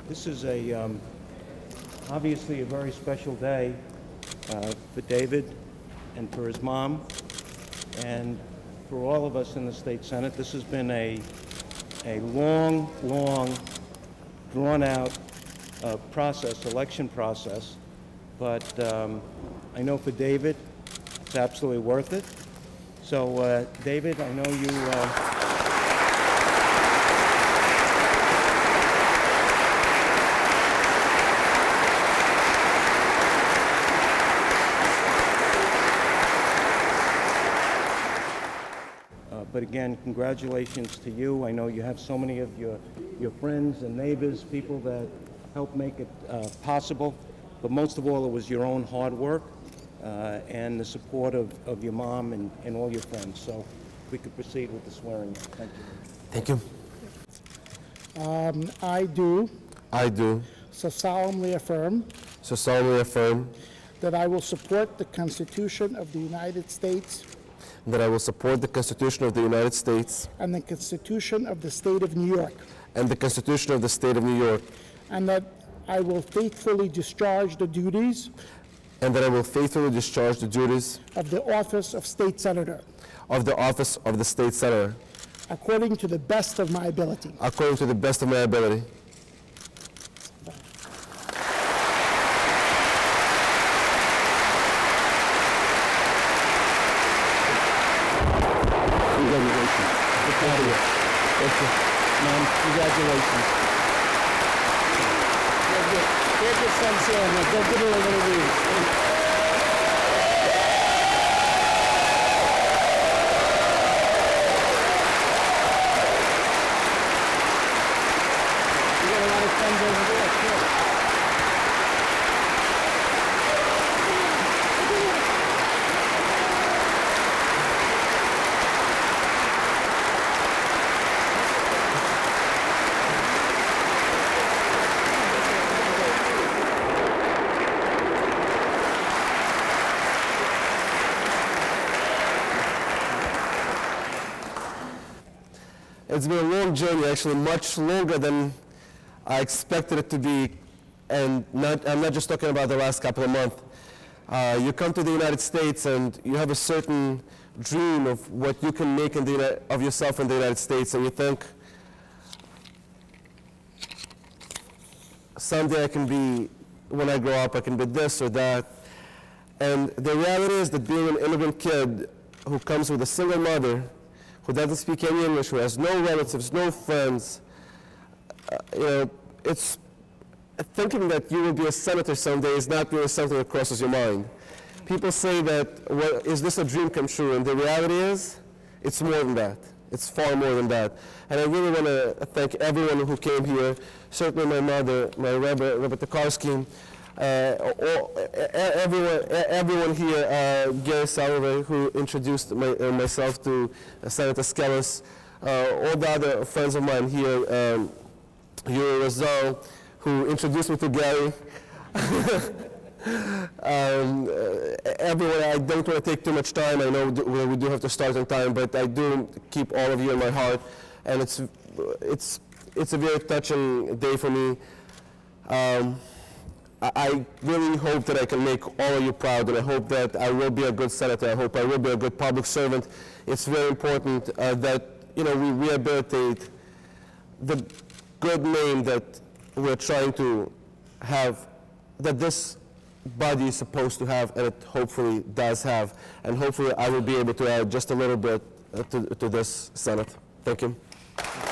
This is obviously a very special day for David and for his mom and for all of us in the State Senate. This has been a long, drawn-out election process, but I know for David, it's absolutely worth it. So, David, I know you... But again, congratulations to you. I know you have so many of your friends and neighbors, people that helped make it possible. But most of all, it was your own hard work and the support of your mom and all your friends. So we could proceed with the swearing. Thank you. Thank you. I do. So solemnly affirm. That I will support the Constitution of the United States. That I will support the Constitution of the United States. And the Constitution of the State of New York. And the Constitution of the State of New York. And that I will faithfully discharge the duties. And that I will faithfully discharge the duties. Of the office of State Senator. Of the office of the State Senator. According to the best of my ability. According to the best of my ability. Mom, congratulations. Here's your son's hand. Go give her a little read. You got a lot of friends over there, too. It's been a long journey, actually much longer than I expected it to be, and I'm not just talking about the last couple of months. You come to the United States and you have a certain dream of what you can make of yourself in the United States, and you think, someday I can be, when I grow up, I can be this or that. And the reality is that being an immigrant kid who comes with a single mother, who doesn't speak any English, who has no relatives, no friends, it's thinking that you will be a senator someday is not really something that crosses your mind. People say that, well, is this a dream come true? And the reality is, it's more than that. It's far more than that. And I really want to thank everyone who came here, certainly my mother, my Robert Tokarski, everyone here, Gary Salve, who introduced myself to Senator Skelos, all the other friends of mine here, Yuri Razal, who introduced me to Gary. Everyone, I don't want to take too much time. I know we do have to start on time, but I do keep all of you in my heart, and it's a very touching day for me. I really hope that I can make all of you proud, and I hope that I will be a good senator. I hope I will be a good public servant. It's very important that we rehabilitate the good name that we're trying to have, that this body is supposed to have, and it hopefully does have. And hopefully I will be able to add just a little bit to this Senate. Thank you.